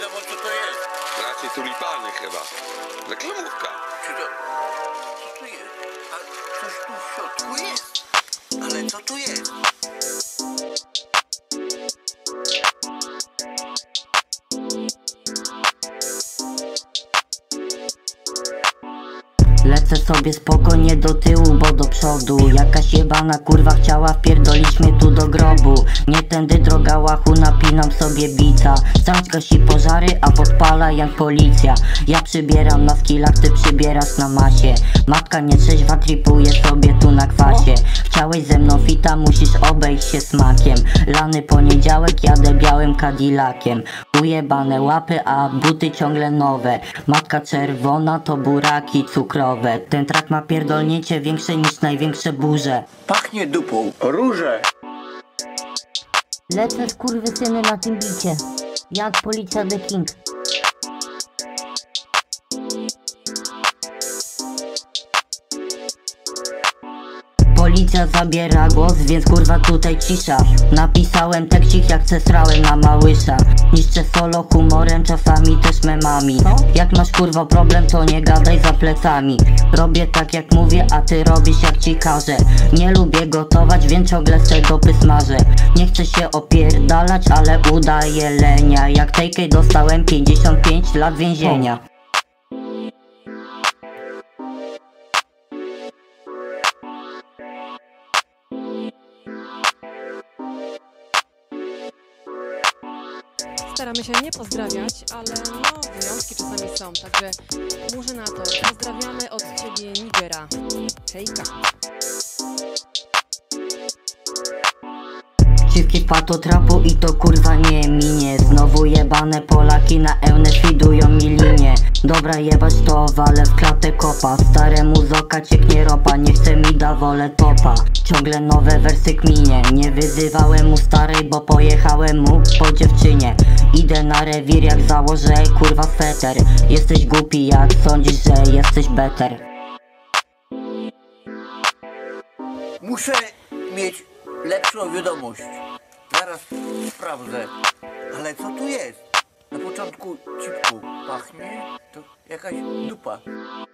bo co to jest? Raczej tulipany chyba. Reklamówka. Czy to... Co to jest? A coś tu w środku jest? Ale co tu jest? Lecę sobie spokojnie do tyłu, bo do przodu jakaś jebana kurwa chciała wpierdolić mnie tu do grobu. Nie tędy droga łachu, napinam sobie bica. Całość gasi pożary, a podpala jak policja. Ja przybieram na skillach, ty przybierasz na masie. Matka nietrzeźwa tripuje sobie tu na kwasie. Chciałeś ze mną fita, musisz obejść się smakiem. Lany poniedziałek, jadę białym Cadillaciem. Ujebane łapy, a buty ciągle nowe. Matka czerwona to buraki cukrowe. Ten track ma pierdolnięcie większe niż największe burze. Pachnie dupą. Róże. Lecę skurwysyny na tym bicie. Jak policja The King. Policja zabiera głos, więc kurwa tutaj cisza. Napisałem tekścik jak sesrałem na Małysza. Niszczę solo humorem, czasami też memami. Jak masz kurwa problem, to nie gadaj za plecami. Robię tak jak mówię, a ty robisz jak ci każę. Nie lubię gotować, więc ciągle se dopy smażę. Nie chcę się opierdalać, ale udaję lenia. Jak TK dostałem 55 lat więzienia. Staramy się nie pozdrawiać, ale no wyjątki czasami są, także muszę na to. Pozdrawiamy od ciebie Nigera. Hejka. Dziwki wpadł trapu i to kurwa nie minie. Znowu jebane Polaki na ełnę fidują mi linię. Dobra jebać to, walę w klatę kopa. Staremu z oka cieknie ropa, nie chce mi da, wolę topa. Ciągle nowe wersy kminie. Nie wyzywałem mu starej, bo pojechałem mu po dziewczynie. Idę na rewir jak założę kurwa sweter. Jesteś głupi jak sądzisz, że jesteś better. Muszę mieć lepszą wiadomość. Zaraz sprawdzę. Ale co tu jest? Na początku cipku pachnie, to jakaś dupa.